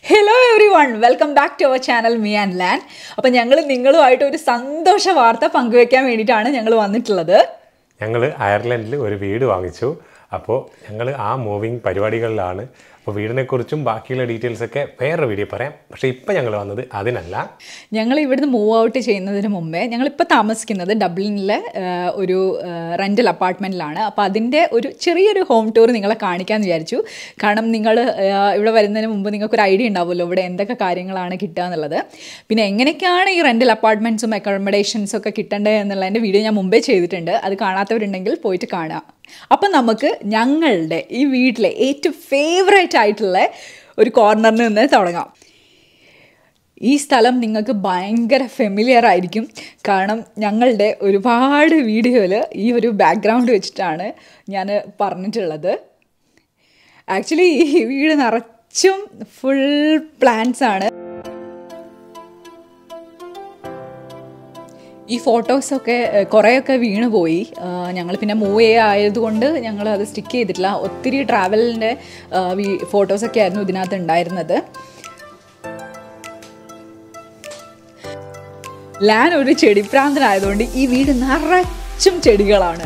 Hello everyone, welcome back to our channel Me and Land. അപ്പോൾ ഞങ്ങൾ നിങ്ങളുമായിട്ട് ഒരു സന്തോഷ വാർത്ത പങ്കുവെക്കാൻ വേണ്ടിയിട്ടാണ് ഞങ്ങൾ വന്നിട്ടുള്ളത്. ഞങ്ങൾ അയർലൻഡിൽ ഒരു വീട് വാങ്ങിച്ചു. അപ്പോൾ ഞങ്ങൾ ആ മൂവിങ് പരിപാടികളിലാണ്. അപ്പോൾ വീടിനെക്കുറിച്ചും ബാക്കിയുള്ള ഡീറ്റെയിൽസൊക്കെ വേറെ വീഡിയോ പറയാം. പക്ഷേ ഇപ്പോൾ ഞങ്ങൾ വന്നത് അതിനല്ല. ഞങ്ങൾ ഇവിടുന്ന് മൂവ് ഔട്ട് ചെയ്യുന്നതിന് മുമ്പേ ഞങ്ങളിപ്പോൾ താമസിക്കുന്നത് ഡബ്ലിനിലെ ഒരു റെൻ്റൽ അപ്പാർട്ട്മെൻറ്റിലാണ്. അപ്പോൾ അതിൻ്റെ ഒരു ചെറിയൊരു ഹോം ടൂർ നിങ്ങളെ കാണിക്കാമെന്ന് വിചാരിച്ചു. കാരണം നിങ്ങൾ ഇവിടെ വരുന്നതിന് മുമ്പ് നിങ്ങൾക്കൊരു ഐഡിയ ഉണ്ടാവുമല്ലോ ഇവിടെ എന്തൊക്കെ കാര്യങ്ങളാണ് കിട്ടുക എന്നുള്ളത്. പിന്നെ എങ്ങനെയൊക്കെയാണ് ഈ റെൻ്റൽ അപ്പാർട്ട്മെൻറ്റ്സും അക്കോമഡേഷൻസും ഒക്കെ കിട്ടേണ്ടത് എന്നുള്ളതിൻ്റെ വീഡിയോ ഞാൻ മുമ്പേ ചെയ്തിട്ടുണ്ട്. അത് കാണാത്തവരുണ്ടെങ്കിൽ പോയിട്ട് കാണാം. അപ്പം നമുക്ക് ഞങ്ങളുടെ ഈ വീട്ടിലെ ഏറ്റവും ഫേവറേറ്റ് ആയിട്ടുള്ള ഒരു കോർണറിൽ നിന്ന് തുടങ്ങാം. ഈ സ്ഥലം നിങ്ങൾക്ക് ഭയങ്കര ഫെമിലിയർ ആയിരിക്കും. കാരണം ഞങ്ങളുടെ ഒരുപാട് വീഡിയോയിൽ ഈ ഒരു ബാക്ക്ഗ്രൗണ്ട് വെച്ചിട്ടാണ് ഞാൻ പറഞ്ഞിട്ടുള്ളത്. ആക്ച്വലി ഈ വീട് നിറച്ചും ഫുൾ പ്ലാന്റ്സ് ആണ്. ഈ ഫോട്ടോസൊക്കെ കുറേയൊക്കെ വീണ് പോയി. ഞങ്ങൾ പിന്നെ മൂവ് ആയതുകൊണ്ട് ഞങ്ങൾ അത് സ്റ്റിക്ക് ചെയ്തിട്ടില്ല. ഒത്തിരി ട്രാവലിൻ്റെ ഫോട്ടോസൊക്കെ ആയിരുന്നു ഇതിനകത്ത് ഉണ്ടായിരുന്നത്. ലാൻ ഒരു ചെടിപ്രാന്തനായതുകൊണ്ട് ഈ വീട് നിറച്ചും ചെടികളാണ്.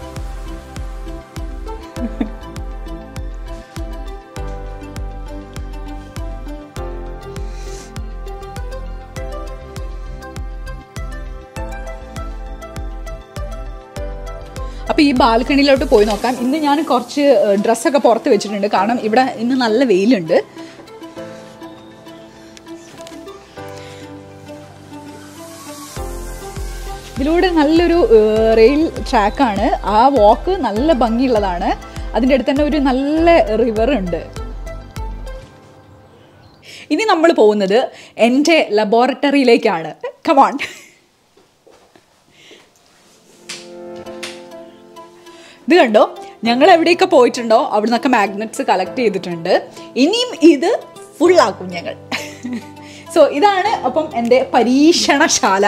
അപ്പോൾ ഈ ബാൽക്കണിയിലോട്ട് പോയി നോക്കാം. ഇന്ന് ഞാൻ കുറച്ച് ഡ്രസ്സൊക്കെ പുറത്ത് വെച്ചിട്ടുണ്ട്. കാരണം ഇവിടെ ഇന്ന് നല്ല വെയിലുണ്ട്. ഇതിലൂടെ നല്ലൊരു റെയിൽ ട്രാക്കാണ്. ആ വാക്ക് നല്ല ഭംഗിയുള്ളതാണ്. അതിൻ്റെ അടുത്ത് തന്നെ ഒരു നല്ല റിവർ ഉണ്ട്. ഇനി നമ്മൾ പോകുന്നത് എൻ്റെ ലബോറട്ടറിയിലേക്കാണ്. കമോൺ. ഇത് കണ്ടോ, ഞങ്ങൾ എവിടെയൊക്കെ പോയിട്ടുണ്ടോ അവിടെ നിന്നൊക്കെ മാഗ്നറ്റ്സ് കളക്ട് ചെയ്തിട്ടുണ്ട്. ഇനിയും ഇത് ഫുള്ളാക്കും ഞങ്ങൾ. സോ ഇതാണ് അപ്പം എൻ്റെ പരീക്ഷണശാല.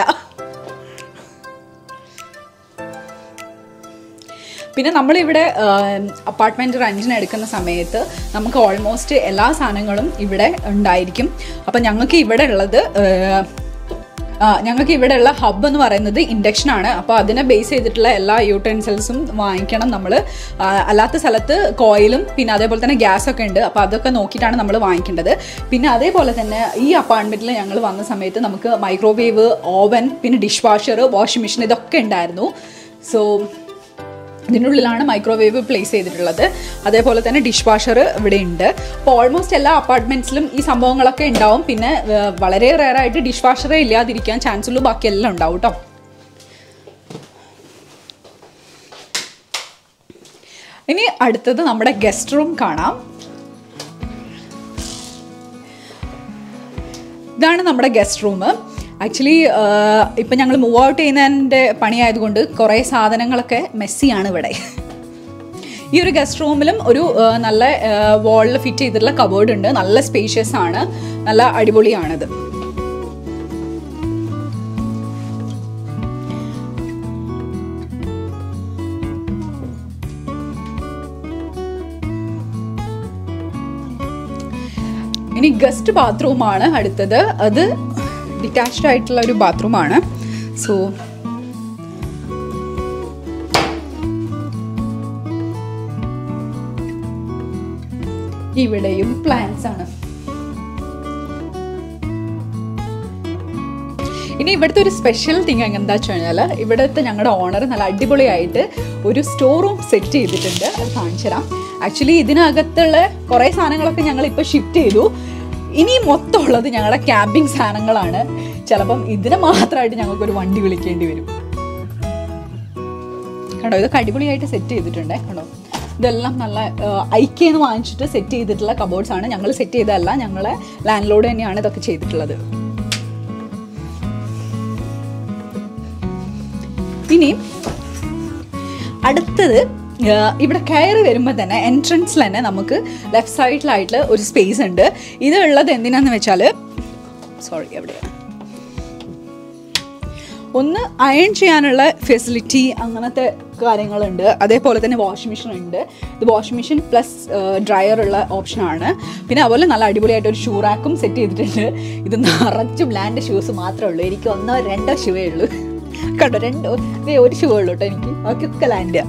പിന്നെ നമ്മളിവിടെ അപ്പാർട്ട്മെൻറ്റ് റെൻറ്റിന് എടുക്കുന്ന സമയത്ത് നമുക്ക് ഓൾമോസ്റ്റ് എല്ലാ സാധനങ്ങളും ഇവിടെ ഉണ്ടായിരിക്കും. അപ്പം ഞങ്ങൾക്ക് ഇവിടെ ഉള്ള ഹബ്ബ് എന്ന് പറയുന്നത് ഇൻഡക്ഷനാണ്. അപ്പോൾ അതിനെ ബേസ് ചെയ്തിട്ടുള്ള എല്ലാ യൂട്ടൻസിൽസും വാങ്ങിക്കണം നമ്മൾ. അല്ലാത്ത സ്ഥലത്ത് കോയിലും പിന്നെ അതേപോലെ തന്നെ ഗ്യാസൊക്കെ ഉണ്ട്. അപ്പോൾ അതൊക്കെ നോക്കിയിട്ടാണ് നമ്മൾ വാങ്ങിക്കേണ്ടത്. പിന്നെ അതേപോലെ തന്നെ ഈ അപ്പാർട്ട്മെൻറ്റിൽ ഞങ്ങൾ വന്ന സമയത്ത് നമുക്ക് മൈക്രോവേവ്, ഓവൻ, പിന്നെ ഡിഷ് വാഷർ, വാഷിംഗ് മെഷീൻ ഇതൊക്കെ ഉണ്ടായിരുന്നു. സോ ഇതിനുള്ളിലാണ് മൈക്രോവേവ് പ്ലേസ് ചെയ്തിട്ടുള്ളത്. അതേപോലെ തന്നെ ഡിഷ് വാഷർ ഇവിടെ ഉണ്ട്. അപ്പോൾ ഓൾമോസ്റ്റ് എല്ലാ അപ്പാർട്ട്മെൻറ്റ്സിലും ഈ സംഭവങ്ങളൊക്കെ ഉണ്ടാവും. പിന്നെ വളരെ റെയറായിട്ട് ഡിഷ് വാഷറേ ഇല്ലാതിരിക്കാൻ ചാൻസ് ഉള്ളൂ. ബാക്കിയെല്ലാം ഉണ്ടാവും കേട്ടോ. ഇനി അടുത്തത് നമ്മുടെ ഗസ്റ്റ് റൂം കാണാം. ഇതാണ് നമ്മുടെ ഗസ്റ്റ് റൂം. ആക്ച്വലി ഇപ്പം ഞങ്ങൾ മൂവ് ഔട്ട് ചെയ്യുന്നതിൻ്റെ പണിയായതുകൊണ്ട് കുറേ സാധനങ്ങളൊക്കെ മെസ്സിയാണ് ഇവിടെ. ഈ ഒരു ഗസ്റ്റ് റൂമിലും ഒരു നല്ല വാളിൽ ഫിറ്റ് ചെയ്തിട്ടുള്ള കബോർഡ് ഉണ്ട്. നല്ല സ്പേഷ്യസ് ആണ്, നല്ല അടിപൊളിയാണത്. ഇനി ഗസ്റ്റ് ബാത്റൂമാണ് അടുത്തത്. അത് ഡിറ്റാച്ച്ഡ് ആയിട്ടുള്ള ഒരു ബാത്റൂമാണ്. സോ ഇവിടെയും പ്ലാന്റ്സ് ആണ്. ഇനി ഇവിടുത്തെ ഒരു സ്പെഷ്യൽ തിങ് എന്താ വെച്ച് കഴിഞ്ഞാൽ ഇവിടുത്തെ ഞങ്ങളുടെ ഓണർ നല്ല അടിപൊളിയായിട്ട് ഒരു സ്റ്റോർ റൂം സെറ്റ് ചെയ്തിട്ടുണ്ട്. അത് കാണിച്ചു തരാം. ആക്ച്വലി ഇതിനകത്തുള്ള കുറേ സാധനങ്ങളൊക്കെ ഞങ്ങൾ ഇപ്പോൾ ഷിഫ്റ്റ് ചെയ്തു. ഇനി മൊത്തം ഉള്ളത് ഞങ്ങളുടെ ക്യാമ്പിംഗ് സാധനങ്ങളാണ്. ചിലപ്പം ഇതിനെ മാത്രമായിട്ട് ഞങ്ങൾക്കൊരു വണ്ടി വിളിക്കേണ്ടി വരും. കണ്ടോ, ഇതൊക്കെ അടിപൊളിയായിട്ട് സെറ്റ് ചെയ്തിട്ടുണ്ട്. കണ്ടോ, ഇതെല്ലാം നല്ല ഐക്യെന്ന് വാങ്ങിച്ചിട്ട് സെറ്റ് ചെയ്തിട്ടുള്ള കബോർഡ്സ് ആണ്. ഞങ്ങൾ സെറ്റ് ചെയ്തതല്ല, ഞങ്ങളെ ലാൻഡ് ലോഡ് തന്നെയാണ് ഇതൊക്കെ ചെയ്തിട്ടുള്ളത്. ഇനി അടുത്തത് ഇവിടെ കയറി വരുമ്പോൾ തന്നെ എൻട്രൻസിൽ തന്നെ നമുക്ക് ലെഫ്റ്റ് സൈഡിലായിട്ടുള്ള ഒരു സ്പേസ് ഉണ്ട്. ഇതുള്ളത് എന്തിനാന്ന് വെച്ചാൽ എവിടെയാണ് ഒന്ന് അയൺ ചെയ്യാനുള്ള ഫെസിലിറ്റി അങ്ങനത്തെ കാര്യങ്ങളുണ്ട്. അതേപോലെ തന്നെ വാഷിംഗ് മെഷീൻ ഉണ്ട്. ഇത് വാഷിംഗ് മെഷീൻ പ്ലസ് ഡ്രയർ ഉള്ള ഓപ്ഷനാണ്. പിന്നെ അതുപോലെ നല്ല അടിപൊളിയായിട്ട് ഒരു ഷൂ റാക്കും സെറ്റ് ചെയ്തിട്ടുണ്ട്. ഇത് നിറച്ച് ബ്ലാൻഡ് ഷൂസ് മാത്രമേ ഉള്ളൂ. എനിക്ക് 1-2 ഷൂവേ ഉള്ളൂ കേട്ടോ. 2 ഒരു ഷൂ ഉള്ളൂ കേട്ടോ എനിക്ക്. ബാക്കിയൊക്കെ ലാൻഡ്.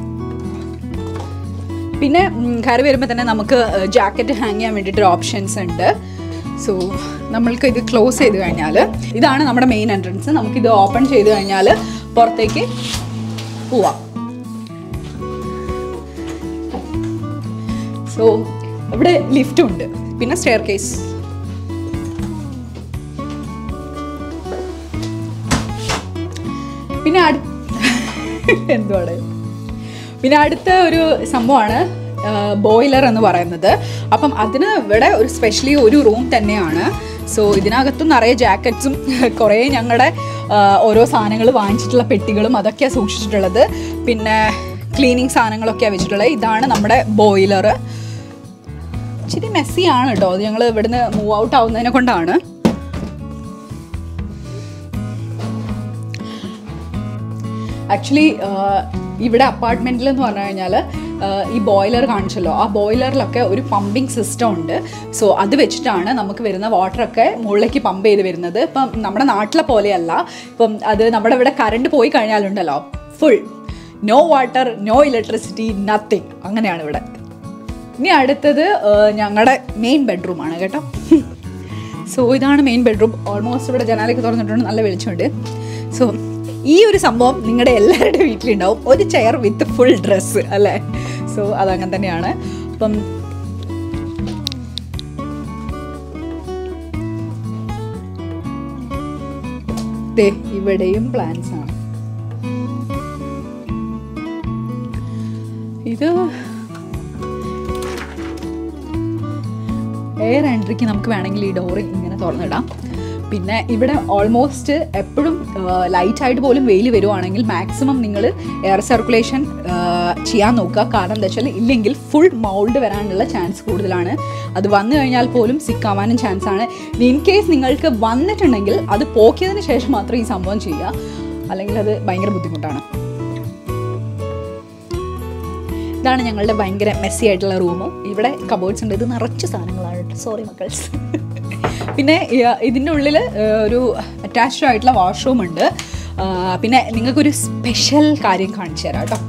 പിന്നെ കയറി വരുമ്പോൾ തന്നെ നമുക്ക് ജാക്കറ്റ് ഹാങ് ചെയ്യാൻ വേണ്ടിയിട്ടൊരു ഓപ്ഷൻസ് ഉണ്ട്. സോ നമ്മൾക്ക് ഇത് ക്ലോസ് ചെയ്ത് കഴിഞ്ഞാൽ ഇതാണ് നമ്മുടെ മെയിൻ എൻട്രൻസ്. നമുക്കിത് ഓപ്പൺ ചെയ്ത് കഴിഞ്ഞാൽ പുറത്തേക്ക് പോവാം. സോ ഇവിടെ ലിഫ്റ്റും ഉണ്ട്, പിന്നെ സ്റ്റെയർ കേസ്. പിന്നെ എന്തുവാണ് പിന്നെ അടുത്ത ഒരു സംഭവമാണ് ബോയിലർ എന്ന് പറയുന്നത്. അപ്പം അതിന് ഇവിടെ ഒരു സ്പെഷ്യലി ഒരു റൂം തന്നെയാണ്. സോ ഇതിനകത്തും നിറയെ ജാക്കറ്റ്സും കുറേ ഞങ്ങളുടെ ഓരോ സാധനങ്ങൾ വാങ്ങിച്ചിട്ടുള്ള പെട്ടികളും അതൊക്കെയാണ് സൂക്ഷിച്ചിട്ടുള്ളത്. പിന്നെ ക്ലീനിങ് സാധനങ്ങളൊക്കെയാണ് വെച്ചിട്ടുള്ളത്. ഇതാണ് നമ്മുടെ ബോയിലർ. ഇച്ചിരി മെസ്സിയാണ് കേട്ടോ. അത് ഞങ്ങൾ ഇവിടുന്ന് മൂവ് ഔട്ട് ആവുന്നതിനെ കൊണ്ടാണ്. ആക്ച്വലി ഇവിടെ അപ്പാർട്ട്മെൻറ്റിൽ എന്ന് പറഞ്ഞു കഴിഞ്ഞാൽ ഈ ബോയിലർ കാണിച്ചല്ലോ, ആ ബോയിലറിലൊക്കെ ഒരു പമ്പിങ് സിസ്റ്റം ഉണ്ട്. സോ അത് വെച്ചിട്ടാണ് നമുക്ക് വരുന്ന വാട്ടറൊക്കെ മുകളിലേക്ക് പമ്പ് ചെയ്ത് വരുന്നത്. ഇപ്പം നമ്മുടെ നാട്ടിലെ പോലെയല്ല. ഇപ്പം അത് നമ്മുടെ ഇവിടെ കറണ്ട് പോയി കഴിഞ്ഞാലുണ്ടല്ലോ full no water, no electricity, nothing. അങ്ങനെയാണ് ഇവിടെ. ഇനി അടുത്തത് ഞങ്ങളുടെ മെയിൻ ബെഡ്റൂമാണ് കേട്ടോ. സോ ഇതാണ് മെയിൻ ബെഡ്റൂം. ഓൾമോസ്റ്റ് ഇവിടെ ജനാലയൊക്കെ തുറന്നിട്ടുണ്ട്, നല്ല വെളിച്ചമുണ്ട്. സോ ഈ ഒരു സംഭവം നിങ്ങളുടെ എല്ലാവരുടെ വീട്ടിലുണ്ടാവും, ഒരു ചെയർ വിത്ത് ഫുൾ ഡ്രസ്സ് അല്ലേ. സോ അതങ്ങനെ തന്നെയാണ്. അപ്പം ഇവിടെയും പ്ലാന്റ്സ് ആണ്. ഇത് എയർ എൻട്രിക്ക് നമുക്ക് വേണമെങ്കിൽ ഈ ഡോറ് ഇങ്ങനെ തുറന്നിടാം. പിന്നെ ഇവിടെ ഓൾമോസ്റ്റ് എപ്പോഴും ലൈറ്റായിട്ട് പോലും വെയിൽ വരുവാണെങ്കിൽ മാക്സിമം നിങ്ങൾ എയർ സർക്കുലേഷൻ ചെയ്യാൻ നോക്കുക. കാരണം എന്താ വെച്ചാൽ ഇല്ലെങ്കിൽ ഫുൾ മൗൾഡ് വരാനുള്ള ചാൻസ് കൂടുതലാണ്. അത് വന്നു കഴിഞ്ഞാൽ പോലും സിക്കാവാനും ചാൻസാണ്. ഇൻ കേസ് നിങ്ങൾക്ക് വന്നിട്ടുണ്ടെങ്കിൽ അത് പോക്കിയതിന് ശേഷം മാത്രം ഈ സംഭവം ചെയ്യുക, അല്ലെങ്കിൽ അത് ഭയങ്കര ബുദ്ധിമുട്ടാണ്. ഇതാണ് ഞങ്ങളുടെ ഭയങ്കര മെസ്സി ആയിട്ടുള്ള റൂം. ഇവിടെ കബോർഡ്സ് ഉണ്ട്. ഇത് നിറച്ച് സാധനങ്ങളാണ്. സോറി മക്കൾസ്. പിന്നെ ഇതിൻ്റെ ഉള്ളിൽ ഒരു അറ്റാച്ച്ഡ് ആയിട്ടുള്ള വാഷ്റൂം ഉണ്ട്. പിന്നെ നിങ്ങൾക്കൊരു സ്പെഷ്യൽ കാര്യം കാണിച്ചു തരാം കേട്ടോ.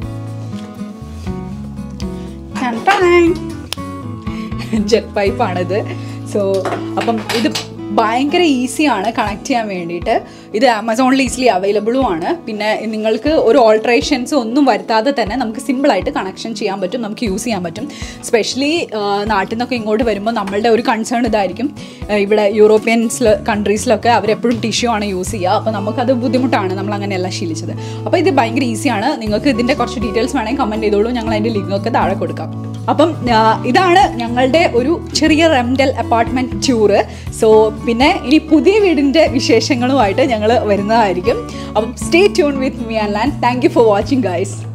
ജെറ്റ് പൈപ്പാണിത്. സോ അപ്പം ഇത് ഭയങ്കര ഈസിയാണ് കണക്ട് ചെയ്യാൻ വേണ്ടിയിട്ട്. ഇത് ആമസോണിൽ ഈസിലി അവൈലബിളും ആണ്. പിന്നെ നിങ്ങൾക്ക് ഒരു ഓൾട്രേഷൻസ് ഒന്നും വരുത്താതെ തന്നെ നമുക്ക് സിമ്പിളായിട്ട് കണക്ഷൻ ചെയ്യാൻ പറ്റും, നമുക്ക് യൂസ് ചെയ്യാൻ പറ്റും. സ്പെഷ്യലി നാട്ടിൽ നിന്നൊക്കെ ഇങ്ങോട്ട് വരുമ്പോൾ നമ്മളുടെ ഒരു കൺസേൺ ഇതായിരിക്കും. ഇവിടെ യൂറോപ്യൻസിൽ കൺട്രീസിലൊക്കെ അവരെപ്പോഴും ടിഷ്യൂ ആണ് യൂസ് ചെയ്യുക. അപ്പോൾ നമുക്കത് ബുദ്ധിമുട്ടാണ്, നമ്മൾ അങ്ങനെയല്ല ശീലിച്ചത്. അപ്പോൾ ഇത് ഭയങ്കര ഈസിയാണ്. നിങ്ങൾക്ക് ഇതിൻ്റെ കുറച്ച് ഡീറ്റെയിൽസ് വേണമെങ്കിൽ കമൻറ്റ് ചെയ്തോളൂ, ഞങ്ങൾ അതിൻ്റെ ലിങ്കൊക്കെ താഴെ കൊടുക്കാം. അപ്പം ഇതാണ് ഞങ്ങളുടെ ഒരു ചെറിയ റെൻ്റൽ അപ്പാർട്ട്മെൻറ്റ് ടൂറ്. സോ പിന്നെ ഇനി പുതിയ വീടിൻ്റെ വിശേഷങ്ങളുമായിട്ട് ഞങ്ങൾ വരുന്നതായിരിക്കും. അപ്പം stay tune with me and land. Thank you for watching guys.